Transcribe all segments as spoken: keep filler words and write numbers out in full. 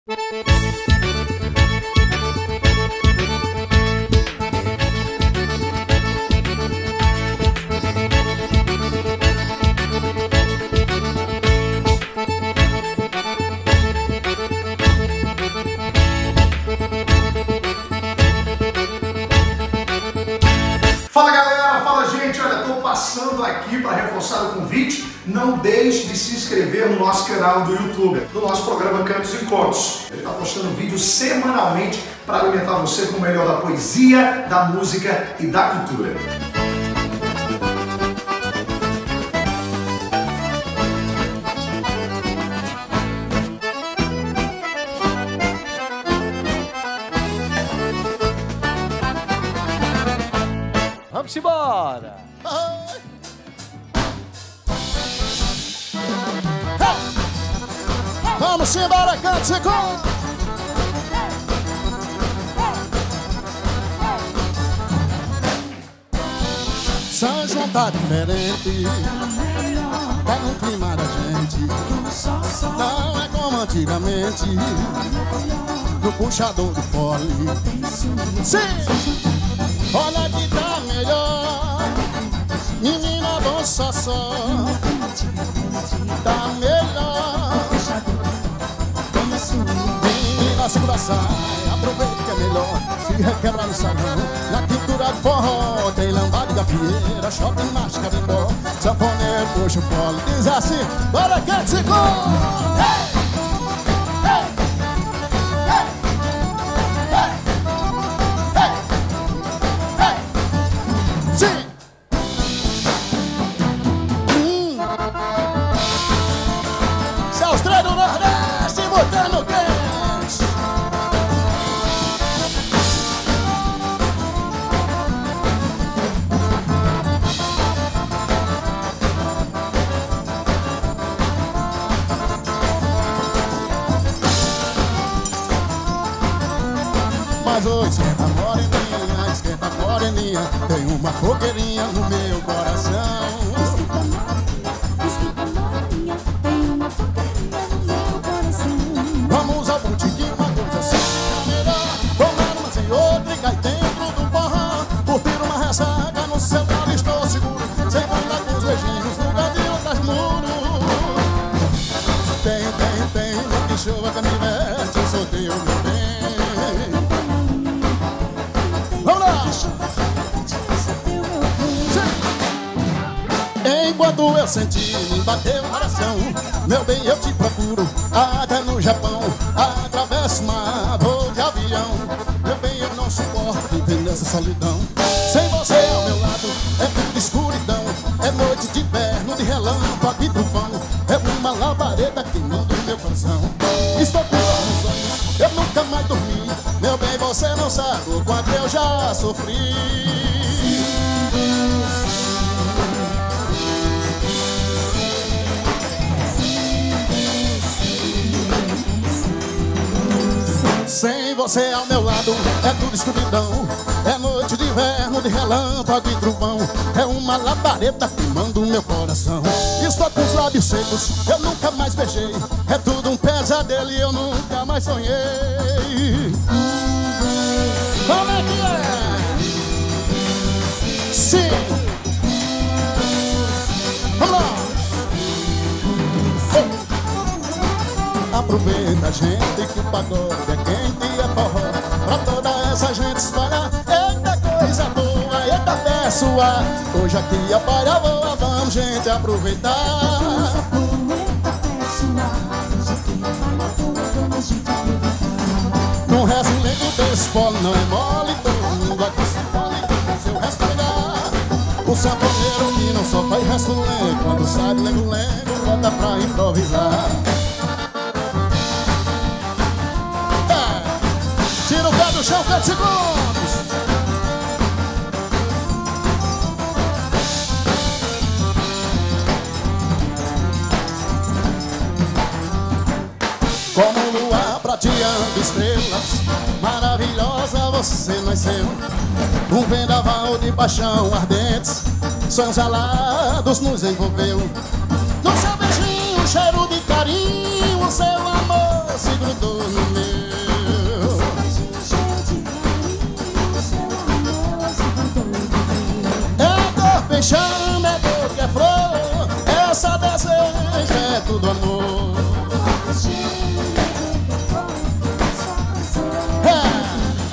Fala galera, fala gente, olha, tô passando aqui para reforçar o convite. Não deixe de se inscrever no nosso canal do YouTube, do nosso programa Cantos e Contos. Ele está postando vídeos semanalmente para alimentar você com o melhor da poesia, da música e da cultura. Vamos embora! Vamos embora, Cantos e Contos! São João tá diferente, tá no clima da gente. Não é como antigamente, do puxador do fole. Sim! Olha que tá melhor, menina bom só só. Tá melhor, menina segura a saia, aproveita que é melhor. Se requebra no salão, na cultura do forró tem lambada e gafieira, shopping, mágica, bembó, sanfoneiro, puxa o colo. Diz assim, bora Cantos e Contos! Hey! Mas oi, esquenta moreninha, esquenta moreninha, tem uma fogueirinha no meu coração. Esquenta moreninha, tem uma fogueirinha no meu coração. Vamos ao botequim, uma coisa assim melhor, tomar uma sem outra e cair dentro do forró. Curtir uma ressaca no seu carro, estou seguro, sem mandar com os beijinhos no cantinho atrás do muro. Tem, tem, tem, no que chova que me veste, eu sou teu, meu bem. Enquanto eu senti, me bateu o coração. Meu bem, eu te procuro até no Japão. Atravesso o mar, vou de avião. Meu bem, eu não suporto viver nessa solidão. Sem você ao meu lado, é tudo escuridão. É noite de inverno, de relâmpago e trovão. É uma labareda queimando meu coração. Estou com dor nos olhos, eu nunca mais dormi. Meu bem, você não sabe o quanto eu já sofri. Sem você ao meu lado, é tudo escuridão. É noite de inverno, de relâmpago e trovão. É uma labareda queimando meu coração. Estou com os lábios secos, eu nunca mais beijei. É tudo um pesadelo e eu nunca mais sonhei. Como é que é? Sim! Vamos lá! Aproveita, gente, que o pagode é quente e é forró. Pra toda essa gente espalhar. Eita coisa boa, eita peço ar. Hoje aqui a palha voa, vamos gente aproveitar. Num resumo desse polo não é mole. Todo mundo aqui se pode seu respeitar. O sanfoneiro que não só faz resto lento, quando sai do lengo-lengo, bota pra improvisar. Tira o pé do chão, Cantos e Contos. Como lua prateando estrelas, maravilhosa você nasceu. Um vendaval de paixão ardentes, sonhos alados nos envolveu. No seu beijinho, cheiro de carinho, o seu amor se grudou no meu.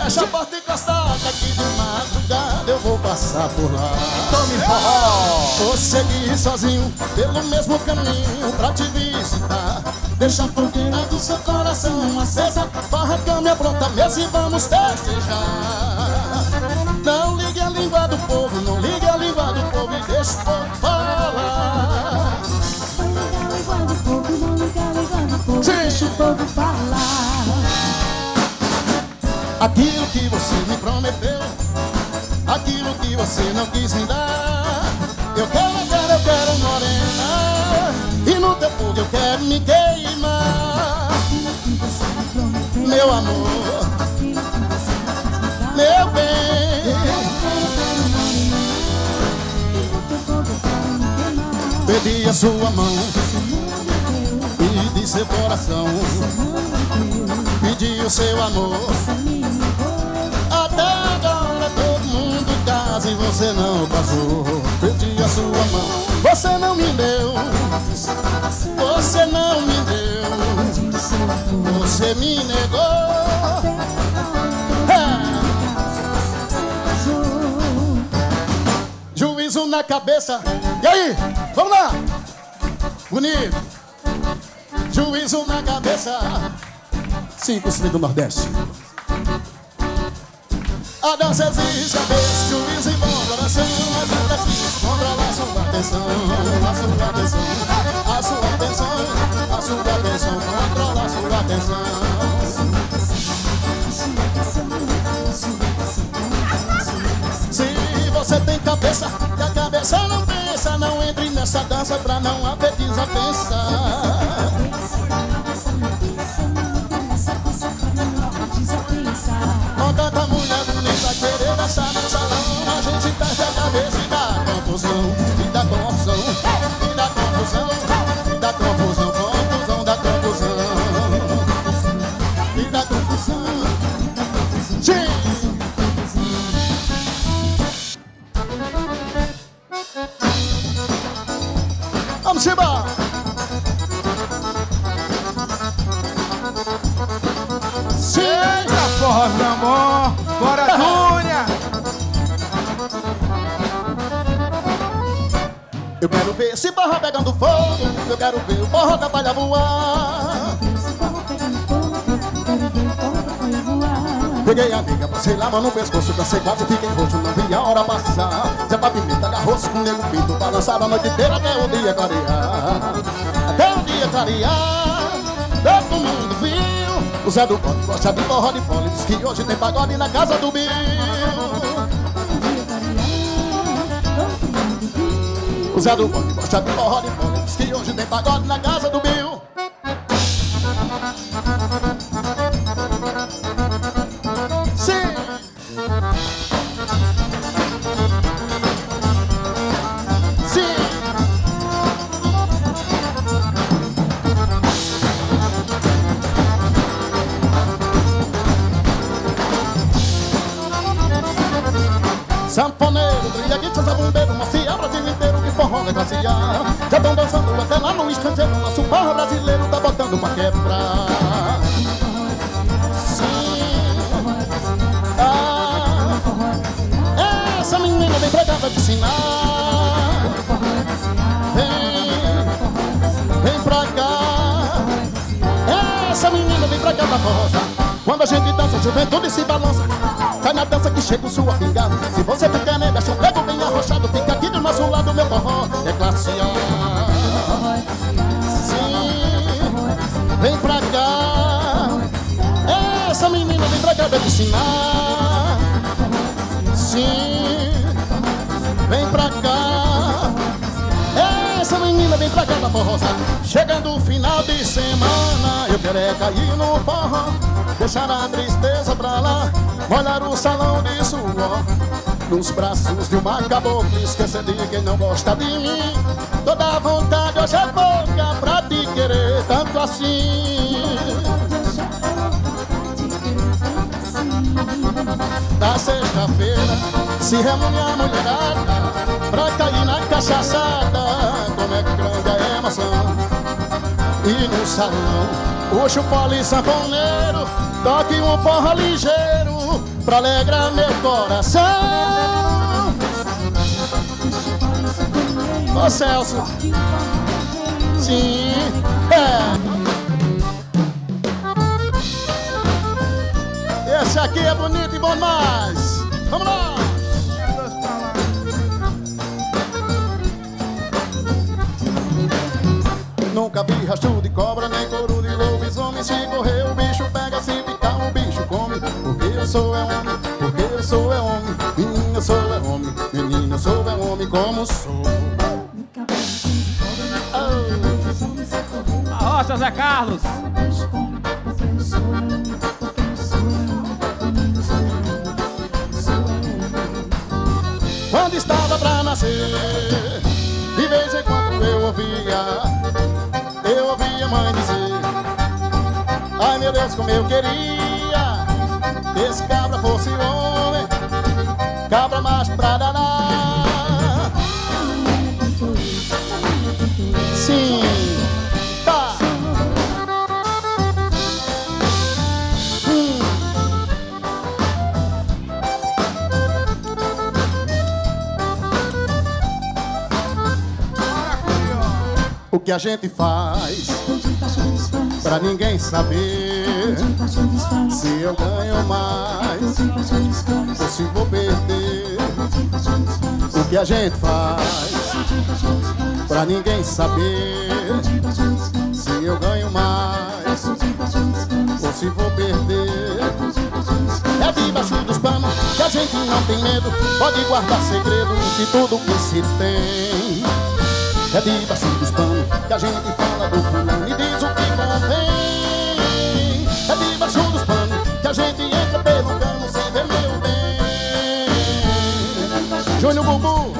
Deixa a porta encostada que de madrugada eu vou passar por lá. Tome forró. Vou seguir sozinho pelo mesmo caminho pra te visitar. Deixa a fogueira do seu coração acesa, barra a cama pronta mesa e vamos festejar. Não ligue a língua do povo, não ligue a língua do povo e deixa o povo falar. Não liga a língua do povo, não liga a língua do povo, deixa o povo falar. Aquilo que você me prometeu, aquilo que você não quis me dar. Eu quero, eu quero, eu quero morena, e no teu fogo eu quero me queimar. Aquilo que você me prometeu, Meu amor, aquilo que você não quis me dar. meu bem. Pedi a sua mão e de seu coração pedi o seu amor. Até agora todo mundo casa e você não passou. Pedi a sua mão, você não me deu. Você não me deu. Você me negou. É. Juízo na cabeça. E aí? Vamos lá! Bonito! Juízo na cabeça. Cinco Cine do Nordeste. A dança exige cabeça, juízo e bom coração. Mas não precisa controlar sua atenção. A sua atenção, a sua atenção, a sua atenção, controlar sua atenção. Se você tem cabeça, que a cabeça não pensa, não entre nessa dança pra não haver desavença. Com tanta mulher bonita querer dançar no salão, a gente perde a cabeça e dá confusão, e dá confusão, e dá confusão, e dá confusão, confusão, dá confusão, e dá confusão. Sim. Vamos embora! Eita, forró do amor. Bora, Túnia. Eu quero ver esse forró pegando fogo, eu quero ver o forró da palha voar. Peguei a amiga, passei lá, mão no pescoço, dancei quase, fiquei roxo, não vi a hora passar. Zé pra pimenta, agarrou-se com o nego pinto, balançava a noite inteira até o dia clarear. Até o dia clarear, todo mundo viu. O Zé do Bode gosta de forró de fole, diz que hoje tem pagode na casa do Bill. O Zé do Bode gosta de forró de fole, diz que hoje tem pagode na casa do Bill. Sanfoneiro, triaguista, zabumbeiro, macia, Brasil inteiro que forró é classe A. Já estão dançando até lá no estrangeiro, nosso forró brasileiro tá botando pra quebrar. Sim. Ah, essa menina vem pra cá pra te ensinar. Vem, vem pra cá. Essa menina vem pra cá pra forró. Quando a gente dança, a juventude se balança. Cai na dança que chega o sua pingada. Se você fica nega, chupego bem arrochado, fica aqui do nosso lado, meu forró é classe A. Sim, vem pra cá. Essa menina vem pra cá pra te ensinar. Sim, vem pra cá. Essa menina vem pra cá pra forrosa. Chegando o final de semana, eu quero é cair no forró, deixar a tristeza pra lá, molhar o salão de suor, nos braços de uma cabocla, esquecer de quem não gosta de mim. Toda vontade hoje é pouca pra te querer tanto assim. Da sexta-feira se reúne a mulherada pra cair na cachaçada. Como é grande a emoção. E no salão, puxa o fole sanfoneiro, toque um forró ligeiro, pra alegrar meu coração. Ô Celso. Sim, é. Esse aqui é bonito e bom demais. Vamos lá. Nunca vi rastro de cobra, nem couro de lobisomem. Se correr o bicho pega, se ficar o bicho come. Porque eu sou é homem, porque eu sou é homem. Menina, eu sou é homem, menina, eu sou é homem como sou. A rocha, Zé Carlos. Quando estava pra nascer, de vez em quando eu ouvia, eu ouvia a mãe dizer: ai meu Deus, como eu queria que esse cabra fosse homem, cabra macho pra danar. Sim, tá. Hum. O que a gente faz pra ninguém saber se eu ganho mais ou se vou perder. O que a gente faz pra ninguém saber se eu ganho mais ou se vou perder. É debaixo dos panos que a gente não tem medo, pode guardar segredo de tudo que se tem. É debaixo dos panos que a gente fala do fulano e diz o que convém. É debaixo dos panos que a gente entra pelo cano sem ver meu bem. Júnior Bubu.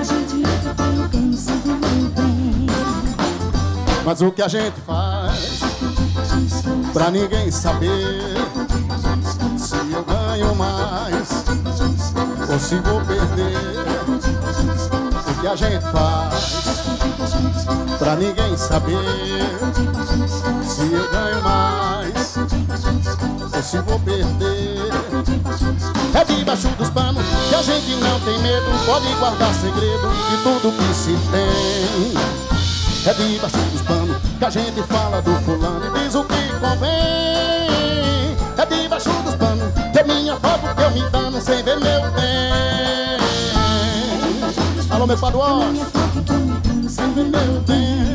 Mas o que a gente faz pra ninguém saber se eu ganho mais ou se vou perder. O que a gente faz pra ninguém saber se eu ganho mais ou se vou perder. É debaixo dos panos que a gente não tem medo, pode guardar segredo de tudo que se tem. É debaixo dos panos que a gente fala do fulano e diz o que convém. É debaixo dos panos que é minha foto que eu me dano sem ver meu bem. Alô, meu paduó. Sem ver meu bem.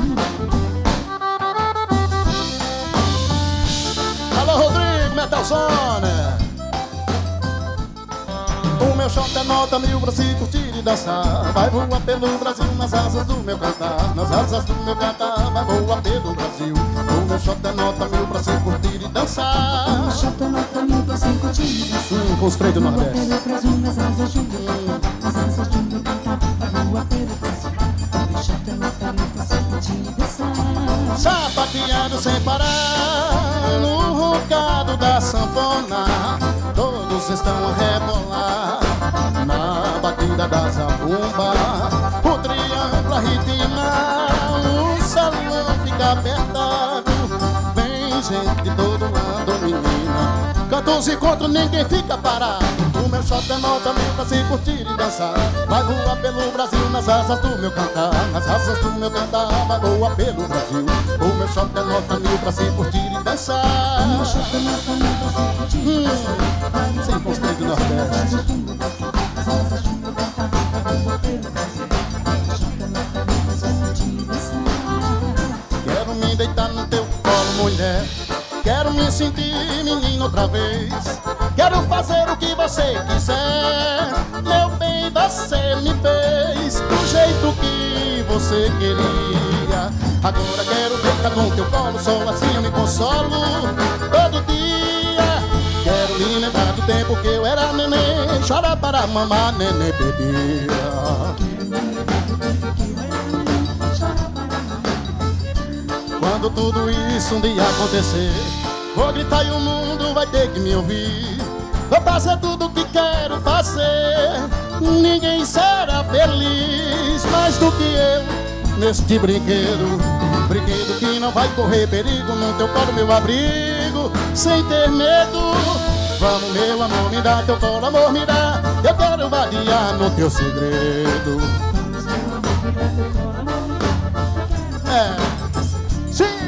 Alô, Rodrigo, Metalzone. O meu shot é nota mil pra se curtir e dançar. Vai voar pelo Brasil nas asas do meu cantar. Nas asas do meu cantar, vai voar pelo Brasil. O meu shot é nota mil pra se curtir e dançar. O meu shot é nota mil pra se curtir e dançar. Hum, com os três do Nordeste. Vai voar pelo Brasil nas asas do meu cantar. Nas asas do meu cantar, vai voar pelo Brasil. O meu shot é nota mil pra se curtir e dançar. Sapateando sem parar no roncado da sanfona. Todos estão a rebolar na batida da zabumba. O triângulo a ritmar, o salão fica apertado. Vem gente de todo lado, menina. Cantos contra ninguém fica parado. O meu shot é nota mil pra se curtir e dançar. Vai voar pelo Brasil nas asas do meu cantar. Nas asas do meu cantar, vai voar pelo Brasil. O meu shot é nota mil pra se curtir e dançar. O meu shot é nota mil pra se curtir e dançar. Sem constante do Nordeste. Nas asas do meu cantar, vai voar pelo Brasil. O meu shot é nota mil pra se curtir e dançar. Quero me deitar no teu colo, mulher. Quero me sentir menino outra vez. Quero fazer o que você quiser. Meu bem, você me fez do jeito que você queria. Agora quero deitar no teu colo, só assim eu me consolo todo dia. Quero me lembrar do tempo que eu era neném. Chora para mamar, neném bebia. Quando tudo isso um dia acontecer, vou gritar e o mundo vai ter que me ouvir. Vou fazer tudo o que quero fazer. Ninguém será feliz mais do que eu neste brinquedo. Brinquedo que não vai correr perigo. No teu colo meu abrigo, sem ter medo. Vamos, meu amor, me dá teu colo, amor, me dá. Eu quero vadiar no teu segredo. É, sim.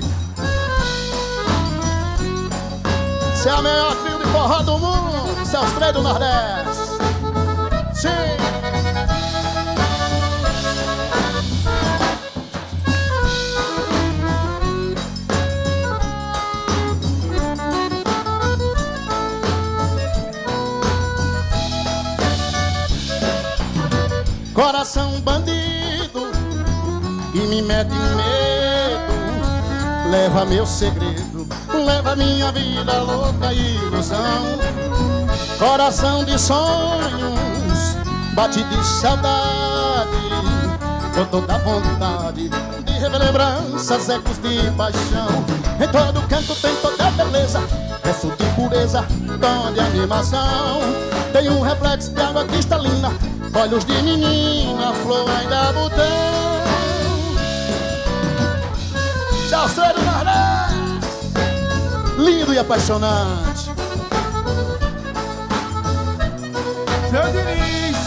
Você é a melhor trio de forró do mundo. Você é os três do Nordeste. Sim. Coração bandido e me mete medo. Leva meu segredo, leva minha vida louca e ilusão. Coração de sonhos, bate de saudade, com toda vontade de rever lembranças, ecos de paixão. Em todo canto tem toda beleza, resto de pureza, tom de animação. Tem um reflexo de água cristalina, olhos de menina, flor ainda botão. Salseiro do Nordeste, lindo e apaixonante. Seu Diniz.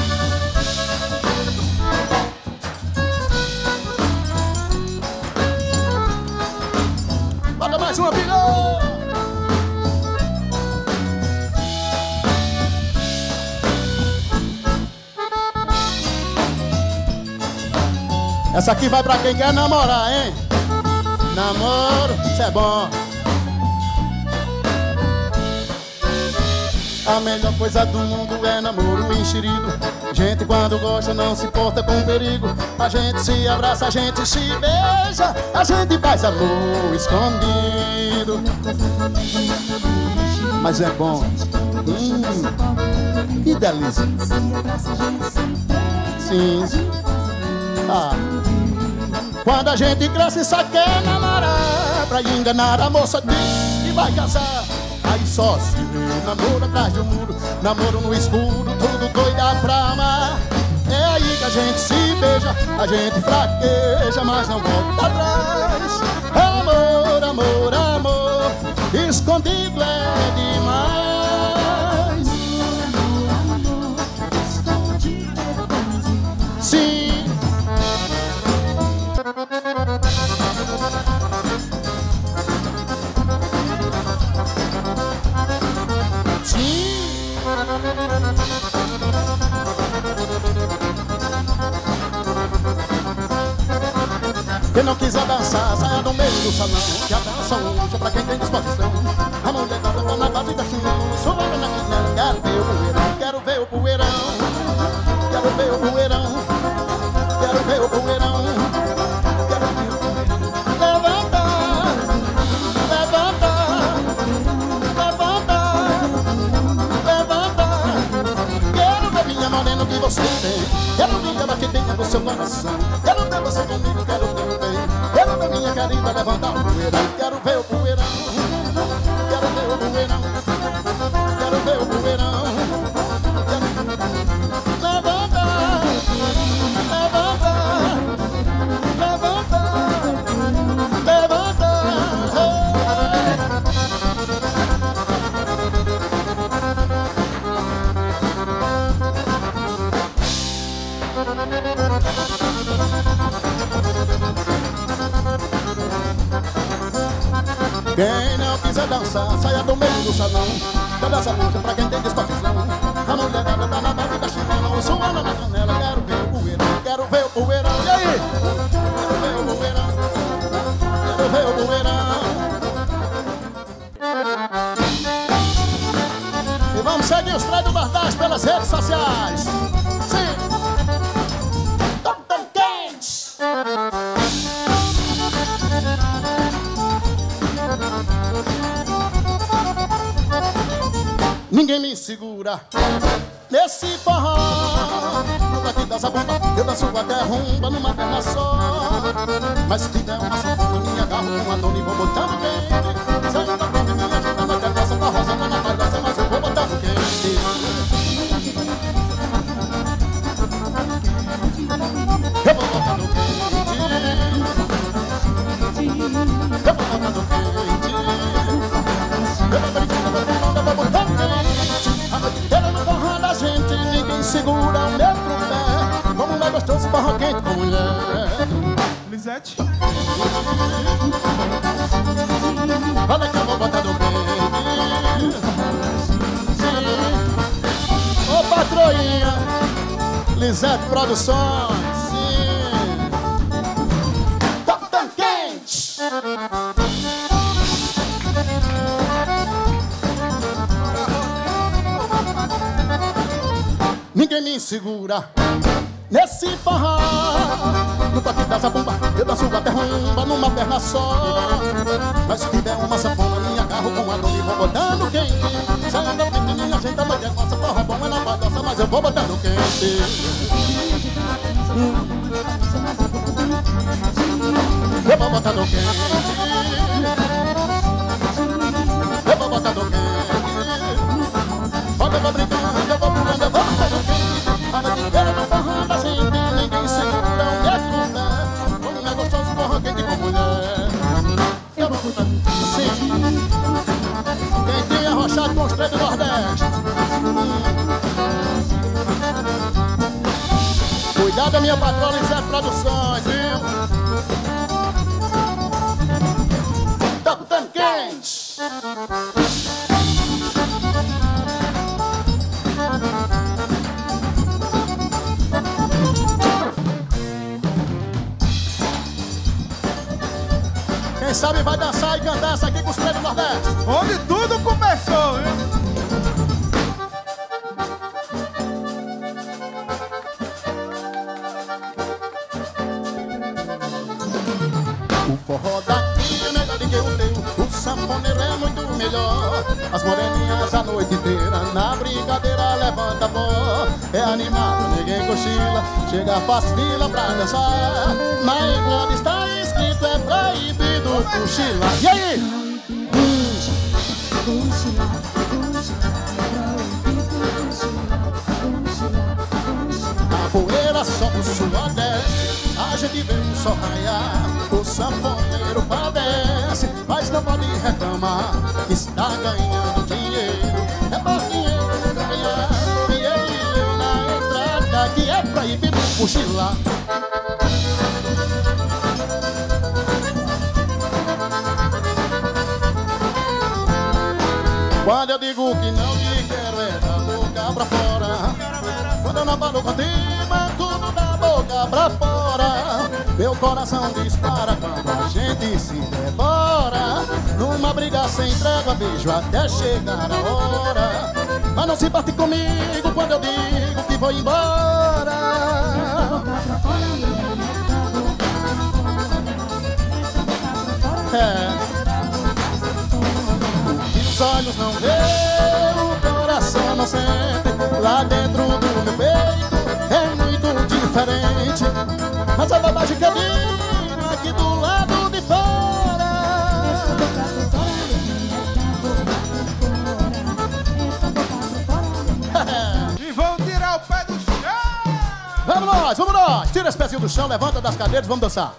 Bota mais uma, pilhão. Essa aqui vai pra quem quer namorar, hein? Namoro, isso é bom. A melhor coisa do mundo é namoro enxerido. Gente quando gosta não se importa com perigo. A gente se abraça, a gente se beija, a gente faz amor escondido. Mas é bom. Hum, que delícia. Sim. Ah. Quando a gente cresce só quer namorar, pra enganar a moça diz que vai casar. Aí só se vê namoro atrás de um muro, namoro no escuro, tudo doida pra amar. É aí que a gente se beija, a gente fraqueja, mas não volta atrás. Amor, amor, amor, escondido é demais. Sim. Quem não quiser dançar, saia do meio do salão, que a dança hoje é pra quem tem disposição. A mulher tá na base da chinela, suando na quinela. Quero ver o poeirão, quero ver o poeirão, quero ver o poeirão, quero ver o poeirão, quero ver o poeirão. Levanta, levanta, levanta, levanta. Quero ver minha morena que você tem, quero ver ela que tenha no seu coração. Quero ver você comigo, quero ver. Quero ver minha querida levantar o poeirão. Quero ver o poeirão. Quero ver o poeirão. Quero ver o poeirão. Levanta, levanta, levanta, levanta. Quem não quiser dançar, saia do meio do salão. Toda essa música pra quem tem disposição. A mulher tá na base da chinela, suando na canela. Quero ver o poeirão, quero ver o poeirão. E aí? Quero ver o poeirão, quero ver o poeirão. E vamos seguir os três do Nordeste pelas redes sociais. Sim. Tão, tão quentes. Ninguém me segura nesse forró. No daqui das abonda, eu danço até rumba numa perna só. Mas se tiver uma sanfona, me agarro com a dona e vou botando quente. Se eu não tô me ajudando até dessa forrosana na bagaça, mas eu vou botando quente. Eu vou botando quente. Eu vou botando quente. Eu vou brincando, eu vou Olha que eu vou botar no creme. Ô patroinha, Lisete Produções. Sim. Capitão Quente. Ninguém me segura nesse forró. No toque da zabumba, eu danço até rumba numa perna só. Mas se tiver uma sanfona, me agarro com a dor e vou botando quente. Se anda pequenininha, gente, a noite é nossa. Forró é bom, é na balança, mas eu vou botando quente. Eu vou botando quente. Eu vou botando quente. Olha, eu vou brincando, eu vou pulando, eu vou botando quente. A noite inteira no forró da gente, ninguém segura o meu pé. Como é gostoso forró quente com mulher. Eu vou botando sim. Quem tinha arrochado com os três do Nordeste. Cuidado da minha patroa Lisete Produções, viu? Tá botando quente. Quem sabe vai dançar e cantar essa aqui com os três do Nordeste. Onde tudo começou, hein? O forró daqui é melhor do que o teu. O sanfoneiro é muito melhor. As moreninhas a noite inteira na brincadeira levanta a pó. É animado, ninguém cochila. Chega, faz fila pra dançar. Na Irlanda está escrito, é proibido cochilar. E aí? A poeira sobe o suor desce. A gente vem só raiar. O sanfoneiro padece, mas não pode reclamar. Está ganhando dinheiro, é bom dinheiro ganhar. E ele leu na entrada que é proibido cochilar. Quando eu digo que não te quero é da boca pra fora. Quando eu não falo contigo é tudo da boca pra fora. Meu coração dispara quando a gente se devora. Numa briga sem trégua, beijo até chegar a hora. Mas não se bate comigo quando eu digo que vou embora. É. Os olhos não veem, o coração não sente. Lá dentro do meu peito é muito diferente. Mas a bobagem que eu digo aqui do lado de fora. E vão tirar o pé do chão! Vamos nós, vamos nós! Tira esse pezinho do chão, levanta das cadeiras e vamos dançar.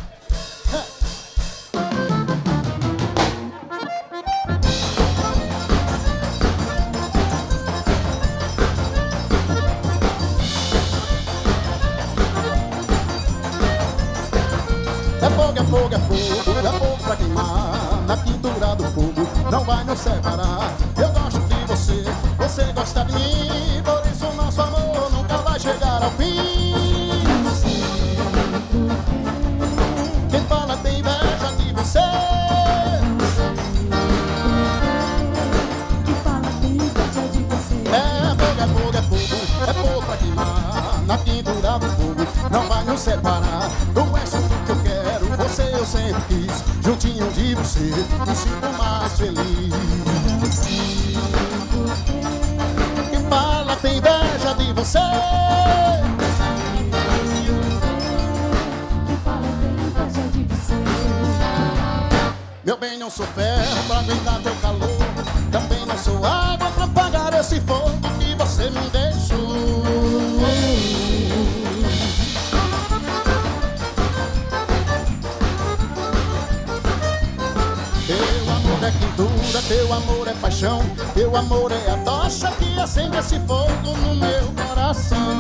É fogo, é fogo, é fogo, é fogo pra queimar. Na pintura do fogo não vai nos separar. Eu gosto de você, você gosta de mim. Por isso nosso amor nunca vai chegar ao fim. Quem fala tem inveja de você. Quem fala tem inveja de você. É fogo, é fogo, é fogo, é fogo pra queimar. Na pintura do fogo não vai nos separar. Tu és tudo que eu quero, você eu sempre quis. Juntinho de você, me sinto mais feliz. Quem fala tem inveja de você. Quem fala tem inveja de você. Meu bem, não sou ferro pra aguentar teu calor. Também não sou água pra apagar esse fogo que você me deixou. Teu amor é quintura, teu amor é paixão. Teu amor é a tocha que acende esse fogo no meu coração.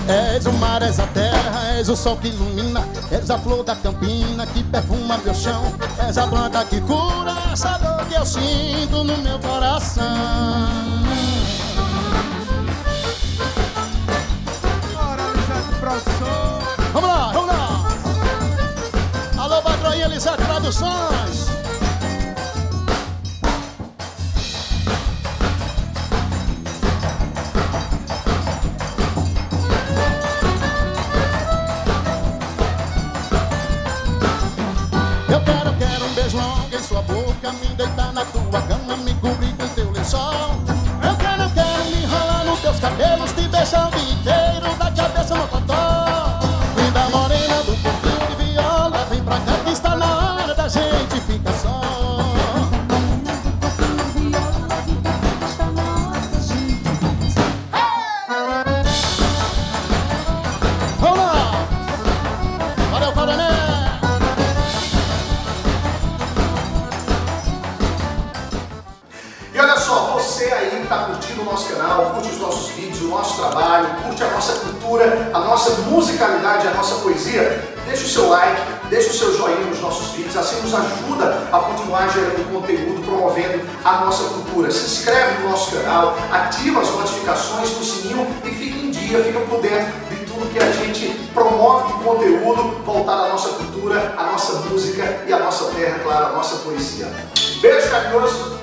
És o mar, és a terra, és o sol que ilumina, és a flor da campina que perfuma meu chão, és a planta que cura essa dor que eu sinto no meu coração. Bora, Elisete Produção. Vamos lá, vamos lá. Alô, patroinha Elisete Produções. Eu quero, eu quero um beijo longo em sua boca, me deitar na tua cama, me cobrir com teu lençol. Eu quero, eu quero me enrolar nos teus cabelos, te beijar o dia inteiro, da cabeça no totó. Linda morena do corpinho de viola, vem pra cá que está na hora da gente ficar só. Vamos lá! Valeu, coronel! E olha só, você aí que está curtindo o nosso canal, curte os nossos vídeos, o nosso trabalho, curte a nossa cultura, a nossa musicalidade, a nossa poesia, deixa o seu like, deixa o seu joinha nos nossos vídeos, assim nos ajuda a continuar gerando conteúdo, promovendo a nossa cultura. Se inscreve no nosso canal, ativa as notificações do sininho e fica em dia, fica por dentro de tudo que a gente promove de conteúdo voltado à nossa cultura, à nossa música e à nossa terra, claro, à nossa poesia. Beijo carinhoso!